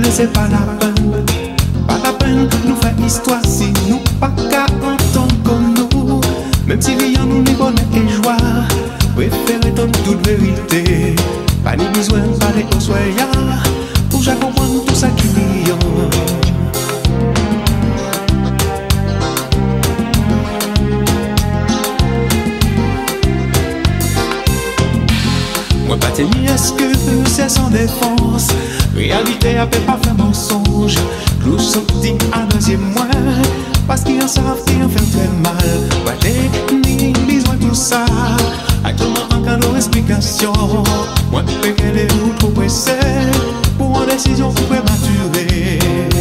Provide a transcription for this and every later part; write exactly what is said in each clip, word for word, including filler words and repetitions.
c'est pas la peine. Pas la peine nous faire histoire si nous pas qu'à entendre comme nous. Même si rien nous n'est bonheur et joie, préférez comme toute vérité. Pas ni besoin de parler au soya pour j'ai comprendre tout ça qui brille. Moi pas tenir est-ce que c'est sans défense. Réalité a fait pas faire mensonge. Nous sortis à deuxième mois parce qu'ils en savent qu'ils en fait très mal. Pas ni besoin de tout ça. Actuellement en cas d'explication. Moi je qu'elle est vous trop pressée pour une décision prématurée.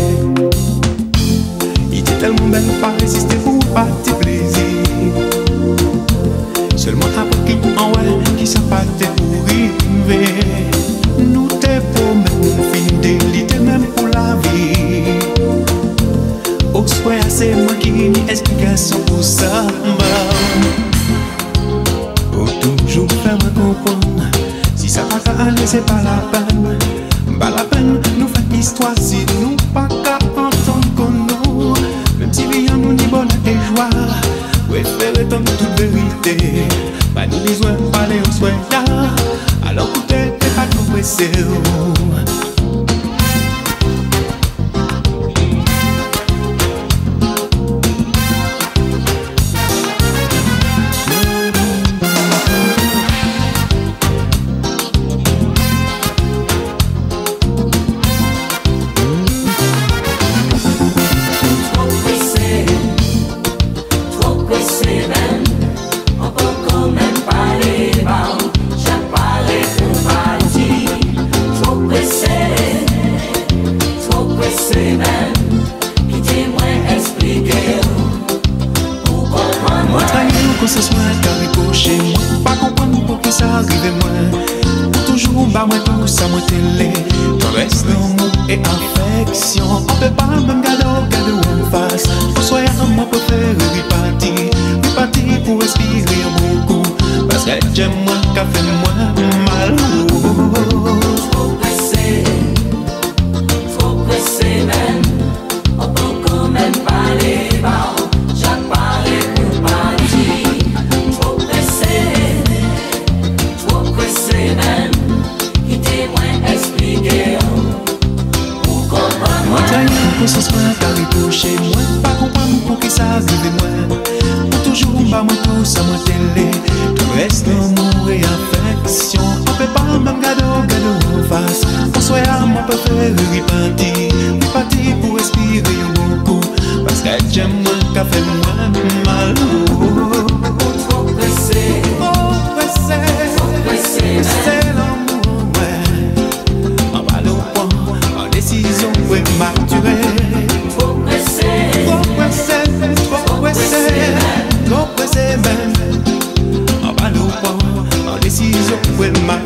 Il était tellement belle pas résister pour pas de plaisir. Seulement après qui en ouais qui s'en pas pour arriver. Nous t'es pour même fidélité même pour la vie. Au soir c'est moi qui n'y explication pour ça. Faut toujours faire me comprendre. Si ça va pas aller c'est pas la peine. Pas la peine nous faire histoire si nous pas qu'à entendre comme nous. Même si rien nous dit bonheur et joie. Préférez comme toute vérité. Pas ni besoin de parler au soir. Alors peut-être t'es pas trop pressé. Ce soit carré chez moi, pas comprendre pour qui ça arrive moi. Pour toujours, bah moi tout ça moi télé. Reste d'amour et affection. On peut pas même garder au cas de en face. Pour soi à moi préféré repartir, repartir pour respirer beaucoup. Parce que j'aime moi qu'a fait moi mal. Trop pressé, trop pressé même. On peut quand même parler bas. J'apparais pour partir. Pour ce soir carré chez moi, pas comprendre pour qui ça arrive moi. Pour toujours bah moi tout ça moi télé. Tout reste d'amour et affection. On peut pas même garder au gars en face. Pour soi à moi préféré repartir, repartir pour respirer beaucoup. Parce que j'aime moi qu'a fait moi mal. Trop pressé, trop pressé, trop pressé, c'est l'amour ouais. On va le point en décision prématurée. Trop pressé, trop pressé, trop pressé, trop pressé même. On va le point en décision prématurée.